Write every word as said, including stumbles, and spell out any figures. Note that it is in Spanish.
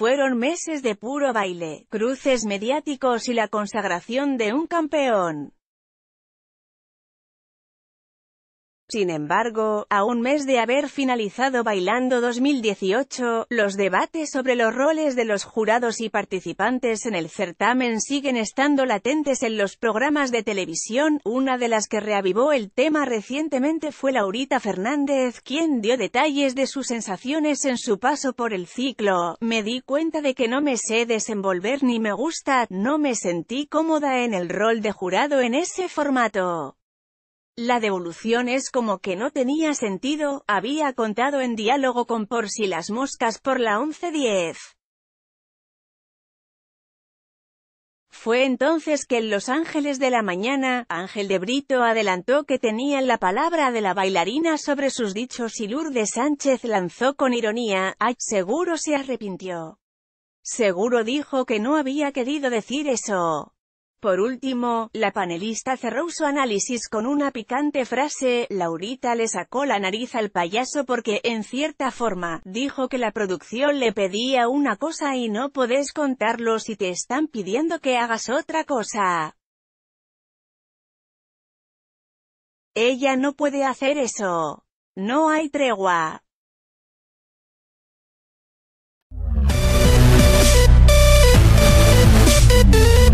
Fueron meses de puro baile, cruces mediáticos y la consagración de un campeón. Sin embargo, a un mes de haber finalizado Bailando dos mil dieciocho, los debates sobre los roles de los jurados y participantes en el certamen siguen estando latentes en los programas de televisión. Una de las que reavivó el tema recientemente fue Laurita Fernández, quien dio detalles de sus sensaciones en su paso por el ciclo. Me di cuenta de que no me sé desenvolver ni me gusta, no me sentí cómoda en el rol de jurado en ese formato. La devolución es como que no tenía sentido, había contado en diálogo con Por si las moscas por la once diez. Fue entonces que en Los Ángeles de la Mañana, Ángel de Brito adelantó que tenían la palabra de la bailarina sobre sus dichos y Lourdes Sánchez lanzó con ironía: «Ay, seguro se arrepintió. Seguro dijo que no había querido decir eso». Por último, la panelista cerró su análisis con una picante frase: «Laurita le sacó la nariz al payaso porque, en cierta forma, dijo que la producción le pedía una cosa y no podés contarlo si te están pidiendo que hagas otra cosa. Ella no puede hacer eso. No hay tregua». We'll be right back.